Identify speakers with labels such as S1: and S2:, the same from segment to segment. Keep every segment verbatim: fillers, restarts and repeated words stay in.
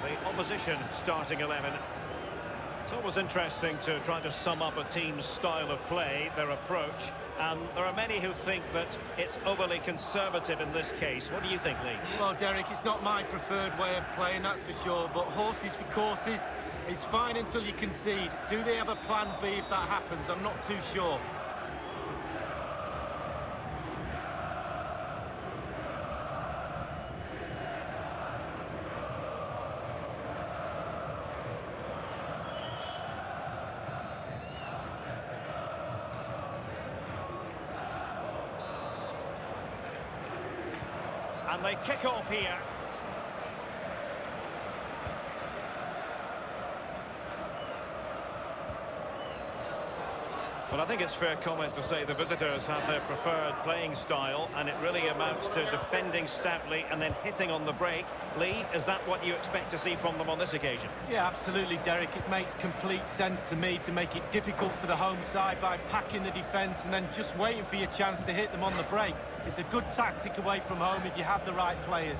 S1: the opposition starting eleven. It's always interesting to try to sum up a team's style of play, their approach, and there are many who think that it's overly conservative in this case. What do you think, Lee?
S2: Well, Derek, it's not my preferred way of playing, that's for sure, but horses for courses is fine until you concede. Do they have a plan B if that happens? I'm not too sure.
S1: And they kick off here. Well, I think it's fair comment to say the visitors have their preferred playing style, and it really amounts to defending stoutly and then hitting on the break. Lee, is that what you expect to see from them on this occasion?
S2: Yeah, absolutely, Derek. It makes complete sense to me to make it difficult for the home side by packing the defence and then just waiting for your chance to hit them on the break. It's a good tactic away from home if you have the right players.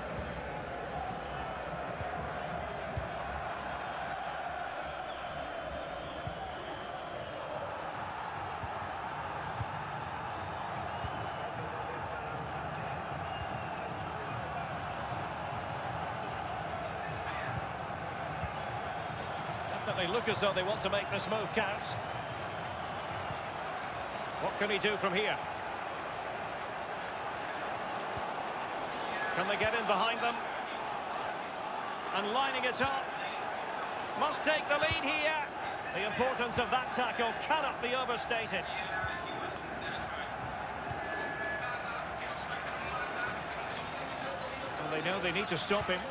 S1: They look as though they want to make this move count. What can he do from here? Can they get in behind them? And lining it up. Must take the lead here. The importance of that tackle cannot be overstated. Well, they know they need to stop him.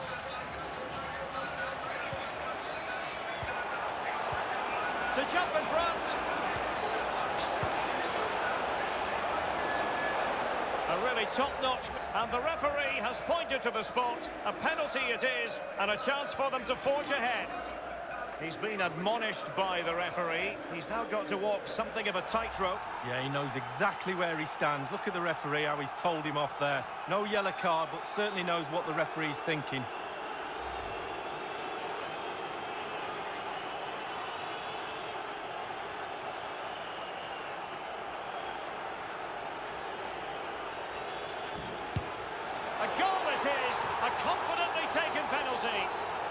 S1: To jump in front. A really top-notch, and the referee has pointed to the spot. A penalty it is, and a chance for them to forge ahead. He's been admonished by the referee. He's now got to walk something of a tightrope.
S2: Yeah, he knows exactly where he stands. Look at the referee, how he's told him off there. No yellow card, but certainly knows what the referee's thinking.
S1: A goal it is, a confidently taken penalty.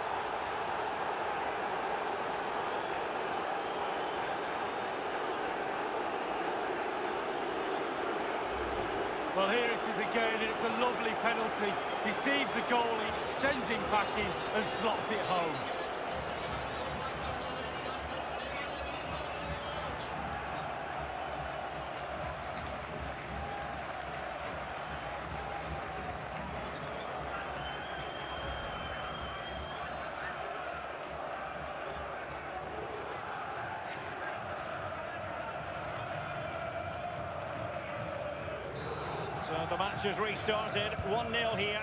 S2: Well, here it is again, and it's a lovely penalty. Deceives the goalie, sends him packing, and slots it home.
S1: So the match has restarted, one nil here.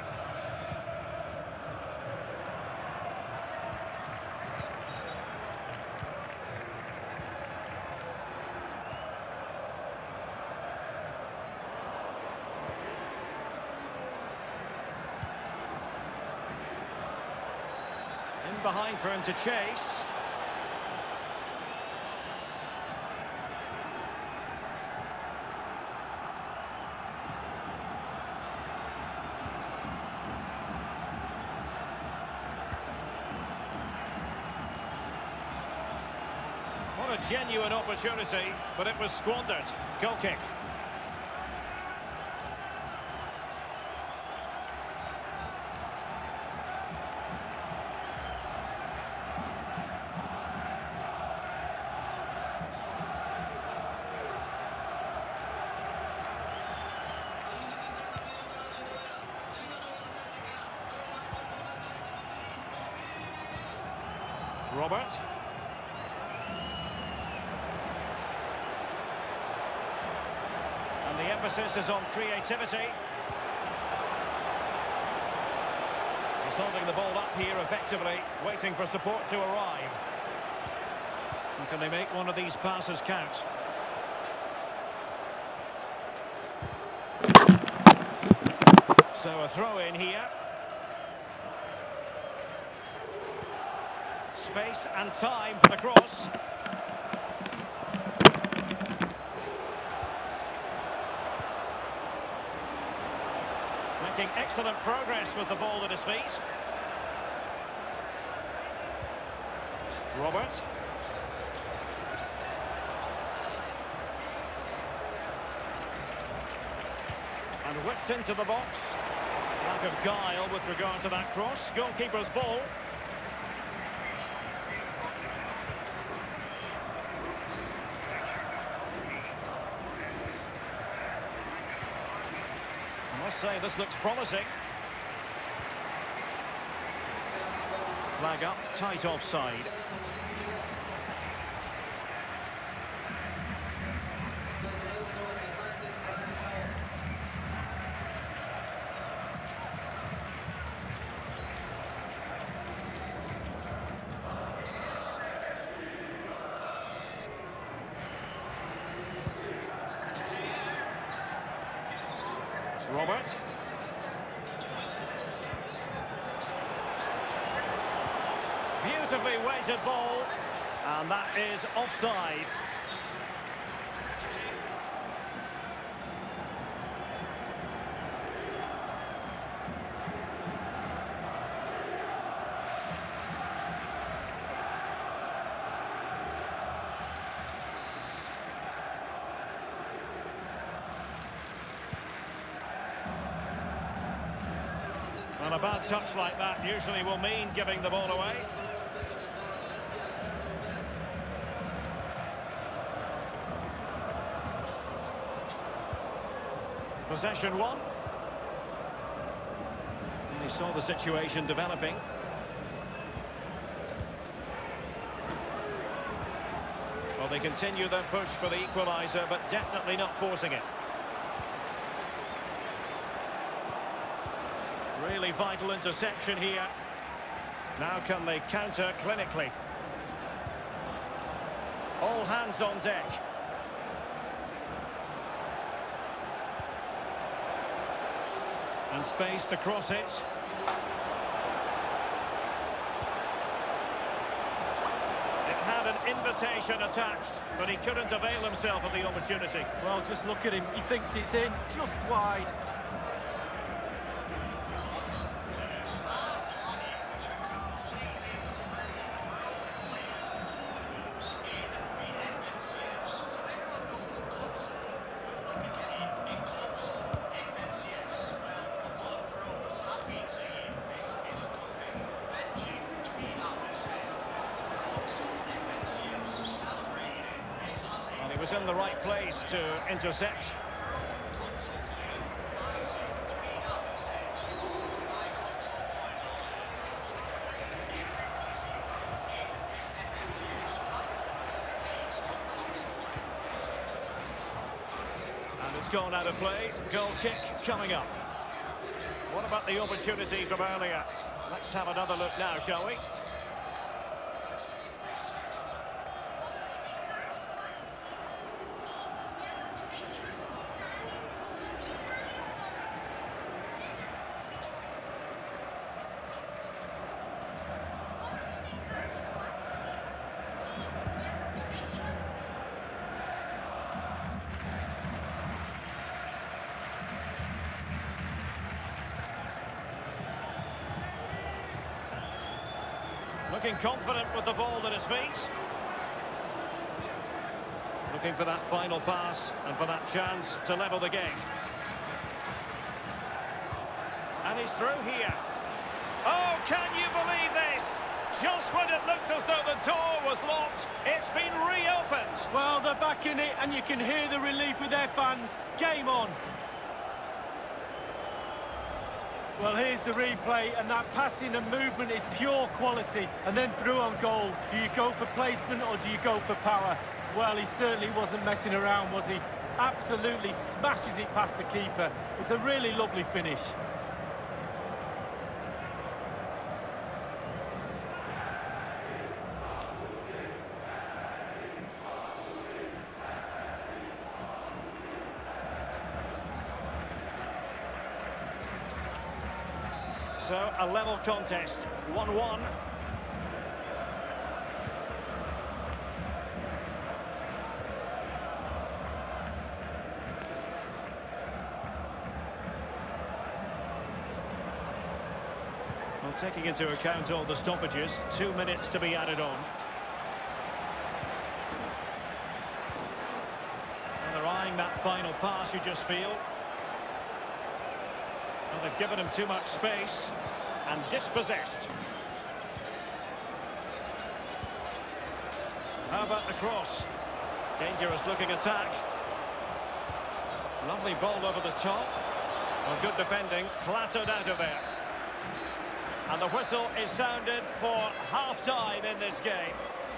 S1: In behind for him to chase. What a genuine opportunity, but it was squandered. Goal kick. Robert. And the emphasis is on creativity. He's holding the ball up here effectively, waiting for support to arrive. And can they make one of these passes count? So a throw in here. space and time for the cross. Making excellent progress with the ball at his feet. Robert. And whipped into the box. Lack of guile with regard to that cross. Goalkeeper's ball. I must say this looks promising. Flag up, tight offside. Robert. Beautifully weighted ball, and that is offside. And a bad touch like that usually will mean giving the ball away. Possession one. And they saw the situation developing. Well, they continue their push for the equaliser, but definitely not forcing it. Really vital interception here. Now can they counter clinically? All hands on deck. And space to cross it. It had an invitation attack, but he couldn't avail himself of the opportunity.
S2: Well, just look at him. He thinks it's in, just wide.
S1: Was in the right place to intercept. And it's gone out of play. Goal kick coming up. What about the opportunity from earlier? Let's have another look now, shall we? Looking confident with the ball at his feet. Looking for that final pass and for that chance to level the game. And he's through here. Oh, can you believe this? Just when it looked as though the door was locked, it's been reopened.
S2: Well, they're back in it, and you can hear the relief with their fans. Game on. Well, here's the replay, and that passing and movement is pure quality. And then through on goal. Do you go for placement or do you go for power? Well, he certainly wasn't messing around, was he? Absolutely smashes it past the keeper. It's a really lovely finish.
S1: So, a level contest, one one. taking into account all the stoppages, two minutes to be added on. And they're eyeing that final pass, you just feel. Well, they've given him too much space and dispossessed. How about the cross? Dangerous looking attack. Lovely ball over the top. Well, good defending, clattered out of there. And the whistle is sounded for half-time in this game.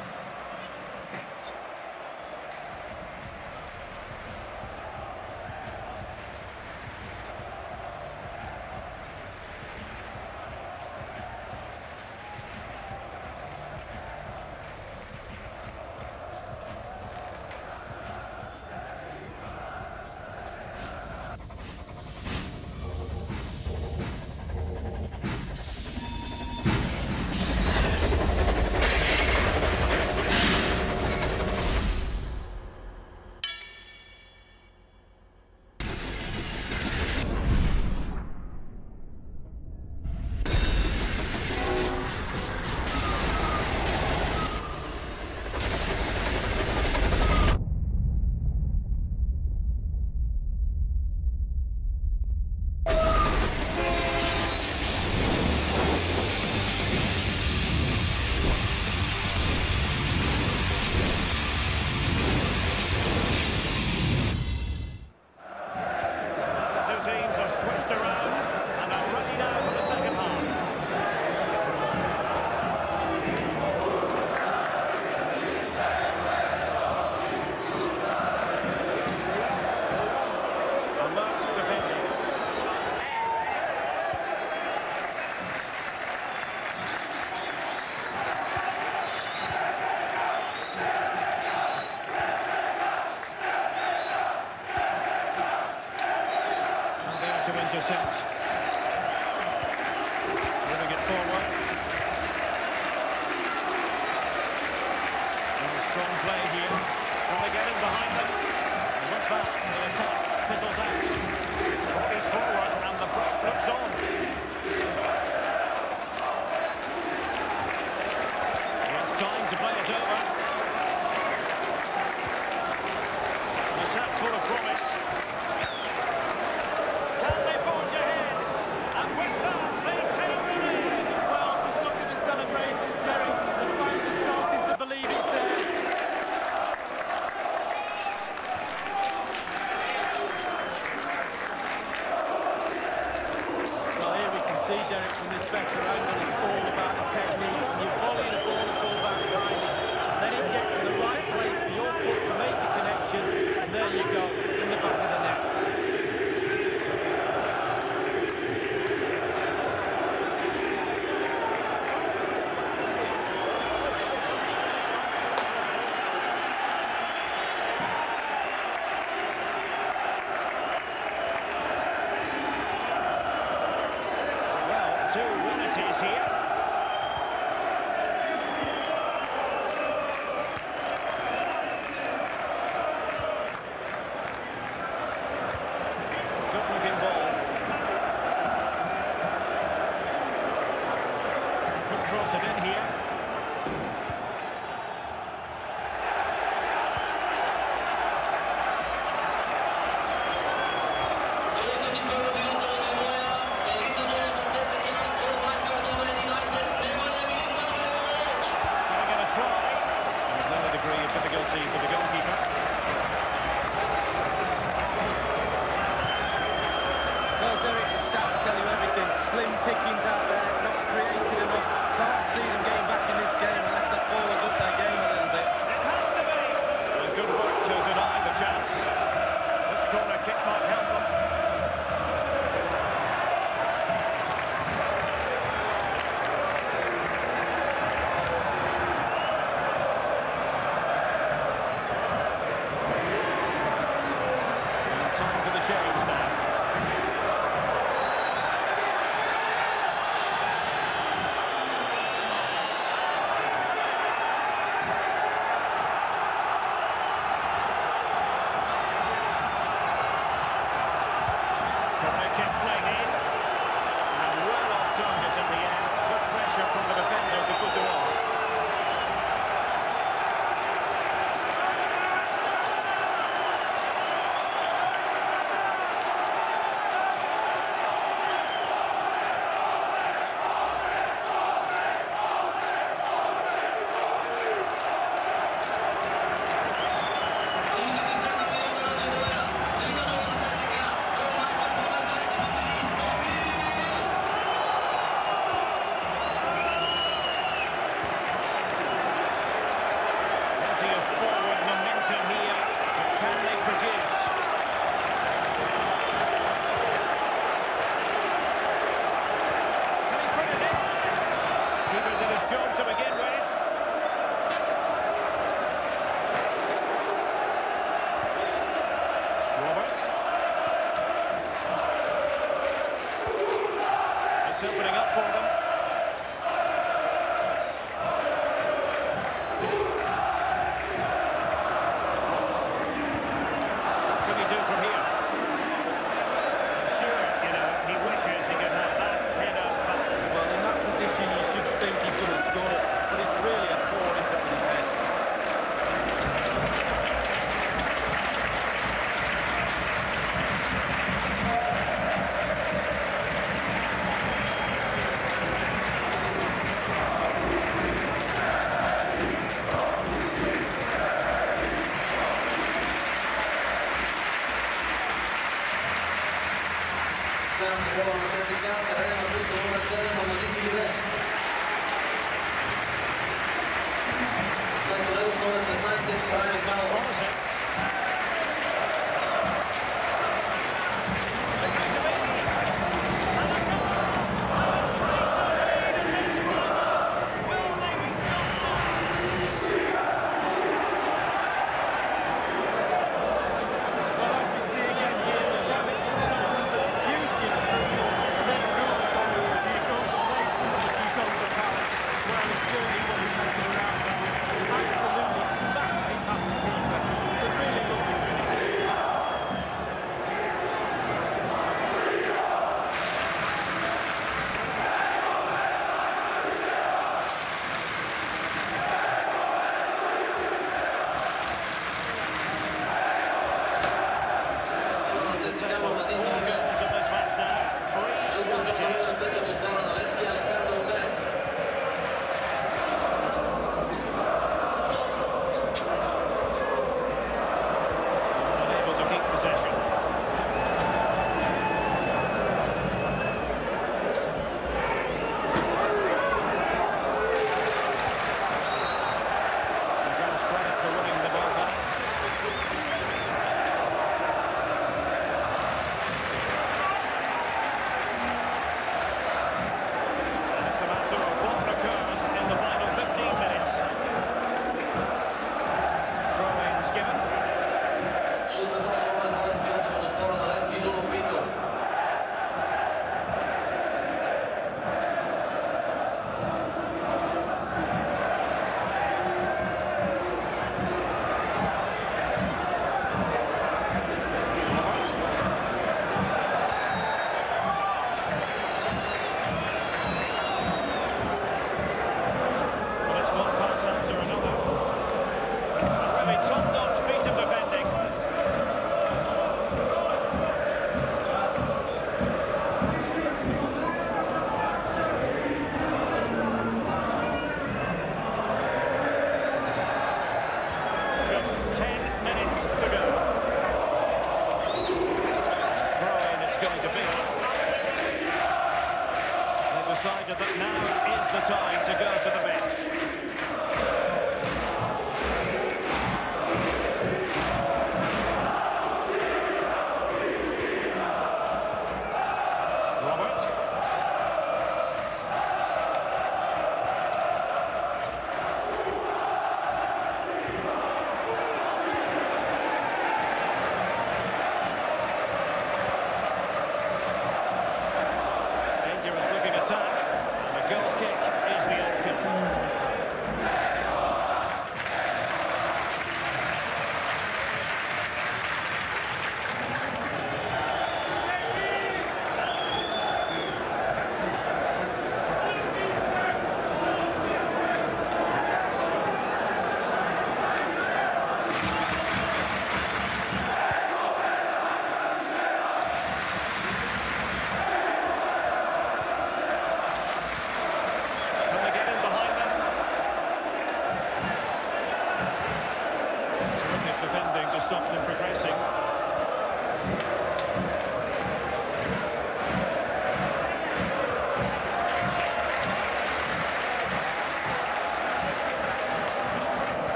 S1: Intercept. Moving it forward. And a strong play here. Will they get in behind them? And with that, the attack fizzles out. Bodies forward and the break looks on. It's time to play it over. An attack full of promise.
S2: Derek, from this better angle, it's all about the technique. When you volley the ball, it's all about timing. Let it get to the right place for your foot to make the connection, and there you go, in the back of the net.
S1: Two unities here. Good looking ball. Good cross it in here.